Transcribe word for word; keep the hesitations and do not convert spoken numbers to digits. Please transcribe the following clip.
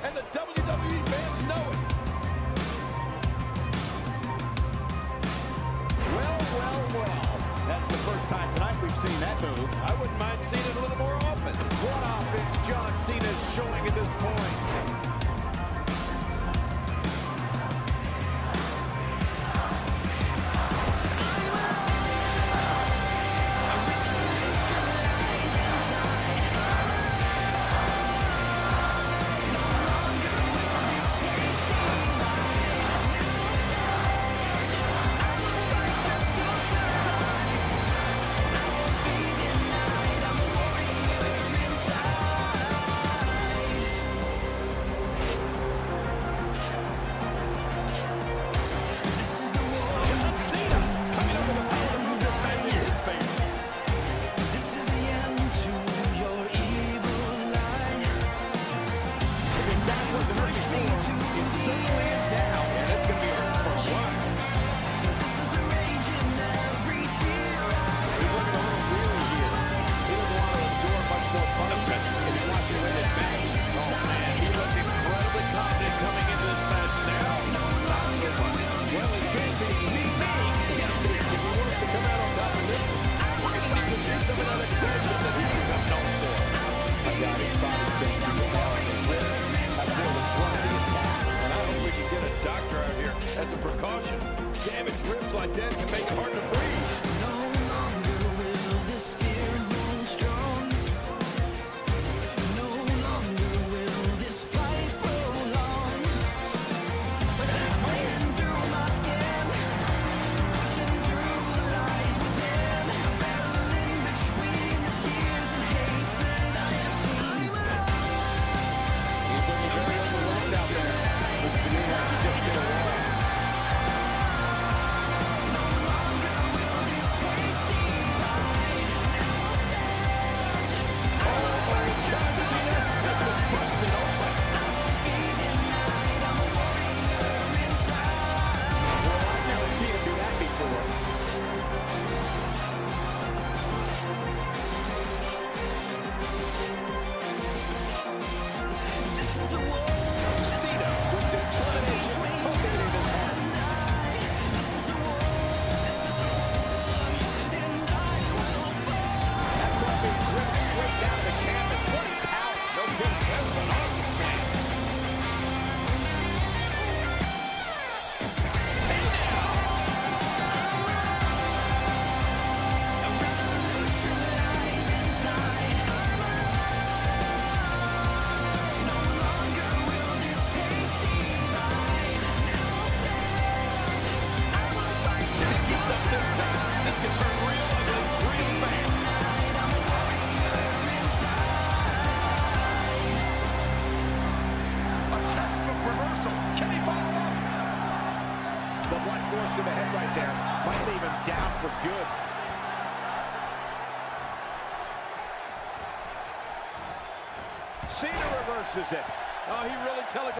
and the W W E fans know it. Well, well, well. That's the first time tonight we've seen that move. I wouldn't mind seeing it a little more often. What offense John Cena is showing at this point. As a precaution, damaged ribs like that can make it hard to breathe. No longer will this fear grow strong. No longer will this fight prolong. I'm bleeding through my skin, pushing through the lies within. I'm battling between the tears and hate that I have seen. He's looking very overwhelmed out there. This to me has to just get away. To the head right there. Might leave him down for good. Cena reverses it. Oh, he really telegraphed.